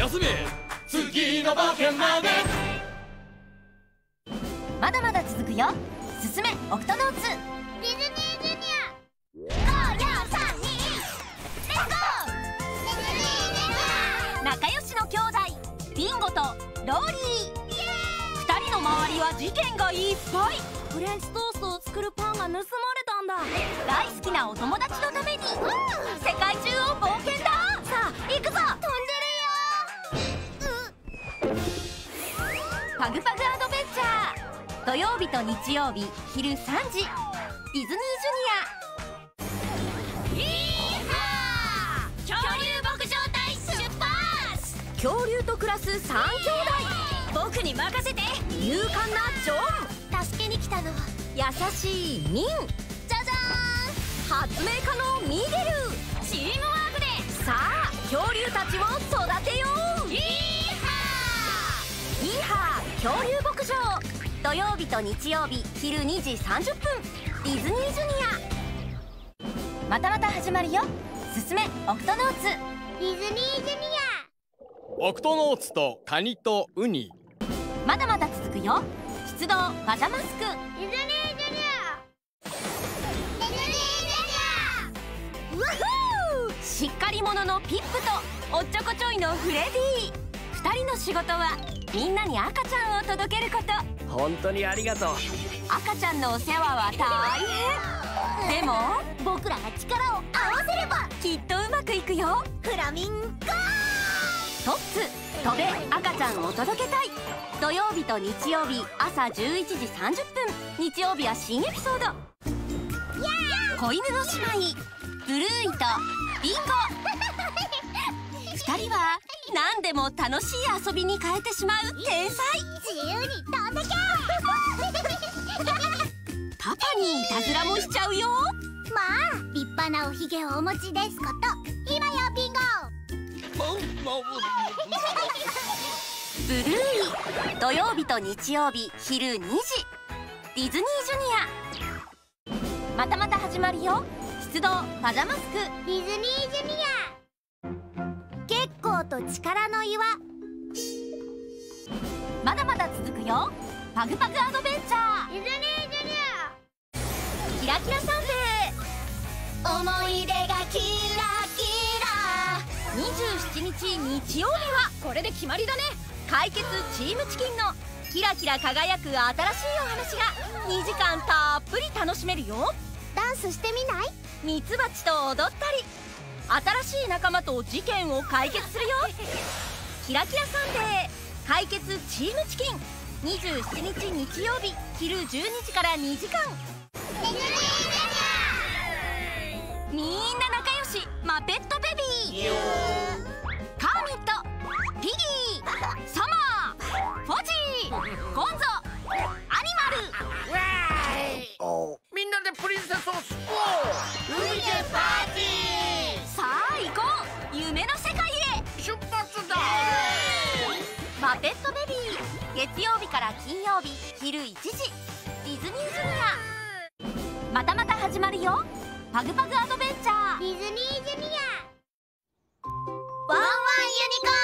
休め、次の冒険まで。 まだまだ続くよ。進めオクトノーツ。 ディズニージュニア。54321レッツゴー。ディズニージュニア。 仲良しの兄弟ビンゴとローリー。2人の周りは事件がいっぱい。 フレンチトーストを作るパンが盗まれたんだ。 大好きなお友達のために世界中を冒険だ。さあ行くぞ。飛んでるよ。パグパグアドベンチャー。土曜日と日曜日昼3時。ディズニージュニア。 イーハー。恐竜牧場隊出発。 恐竜と暮らす3兄弟。 僕に任せて。 勇敢なジョン。 助けに来たの。 優しいミン。 じゃじゃ発明家のミゲル。 ーん。チームワークで。 さあ恐竜たちを育てよう。 イーハイーハー恐竜牧場。土曜日と日曜日昼2時30分。ディズニージュニア。またまた始まるよ。進めオクトノーツ。 ー。ディズニージュニオクトノーツとカニとウニ。 まだまだ続くよ。出動パジャマスク。 ア。ディズニージュニア。ディズニージュニア。うわふー。 しっかり者のピップとおっちょこちょいのフレディ。2人の仕事はみんなに赤ちゃんを届けること。 本当にありがとう。 赤ちゃんのお世話は大変。でも僕らが力を合わせればきっとうまくいくよ。 フラミンゴ。 トッツ飛べ赤ちゃんを届けたい。土曜日と日曜日朝11時30分。日曜日は新エピソード。子犬の姉妹ブルーイとビンゴ。2人は何でも楽しい遊びに変えてしまう天才。 自由に飛んでけ。 パパにいたずらもしちゃうよ。 まあ立派なおひげをお持ちですこと。今よビンゴ。 ブルーイ土曜日と日曜日昼2時。ディズニージュニア。またまた始まるよ。出動パジャマスク。 ディズニージュニア。月光と力の岩。 まだまだ続くよ。パグパグアドベンチャー。 ディズニージュニア。 キラキラサンデ思い出がキラキラ。 ー。27日日曜日はこれで決まりだね。 解決チームチキンのキラキラ輝く新しいお話が2時間たっぷり楽しめるよ。 ダンスしてみない？ ミツバチと踊ったり新しい仲間と事件を解決するよ。キラキラサンデー解決チームチキン。27日日曜日昼12時から2時間。 ディズニージュニア。 みんな仲良しマペットベビー。カーミットピギーサマーフォジーゴンゾアニマル。 みんなでプリンセスを救おう。 海でパーティー。 さあ行こう夢の世界へ。 出発だ。 マペットベビー月曜日から金曜日昼1時。ディズニージュニア。またまた始まるよ。パグパグアドベンチャー。 ディズニージュニア。ワンワンユニコーン。